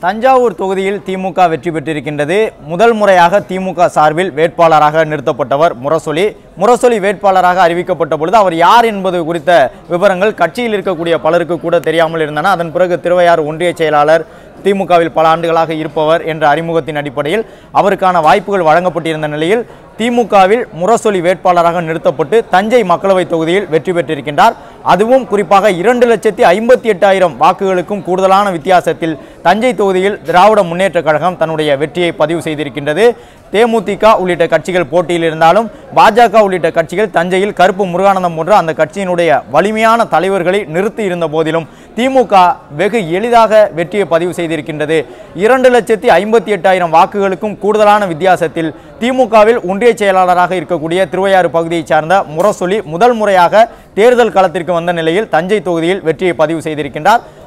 தஞ்சாவூர் தொகுதியில் திமுக வெற்றி பெற்றிருக்கின்றது. முதல் முறையாக திமுக சார்பில் வேட்பாளராக நிறுத்தப்பட்டவர் முரசொலி வேட்பாளராக அறிவிக்கப்பட்ட பொழுது அவர் யார் என்பது குறித்த விவரங்கள் கட்சியில் இருக்கக்கூடிய பலருக்கு கூட தெரியாமல் இருந்தன. அதன் பிறகு திருவையாறு ஒன்றிய செயலாளர், திமுகவில் பல ஆண்டுகளாக இருப்பவர் என்ற அறிமுகத்தின் அடிப்படையில் அவருக்கான வாய்ப்புகள் வழங்கப்பட்டிருந்த நிலையில் திமுகவில் முரசொலி வேட்பாளராக நிறுத்தப்பட்டு தஞ்சை மக்களவை தொகுதியில் வெற்றி பெற்றிருக்கின்றார். அதுவும் குறிப்பாக 2,58,000 வாக்குகளுக்கும் கூடுதலான வித்தியாசத்தில் தஞ்சை தொகுதியில் திராவிட முன்னேற்ற கழகம் தன்னுடைய வெற்றியை பதிவு செய்திருக்கின்றது. தேமுதிக உள்ளிட்ட கட்சிகள் போட்டியில் இருந்தாலும் பாஜக உள்ளிட்ட கட்சிகள் தஞ்சையில் கருப்பு முருகானந்தம் போன்ற அந்த கட்சியினுடைய வலிமையான தலைவர்களை நிறுத்தி இருந்த போதிலும் திமுக வெகு எளிதாக வெற்றியை பதிவு செய்திருக்கின்றது. 2,58,000 வாக்குகளுக்கும் கூடுதலான வித்தியாசத்தில் திமுகவில் ஒன்றிய செயலாளராக இருக்கக்கூடிய திருவையாறு பகுதியை சார்ந்த முரசொலி முதல் முறையாக தேர்தல் களத்திற்கு வந்த நிலையில் தஞ்சை தொகுதியில் வெற்றியை பதிவு செய்திருக்கின்றார்.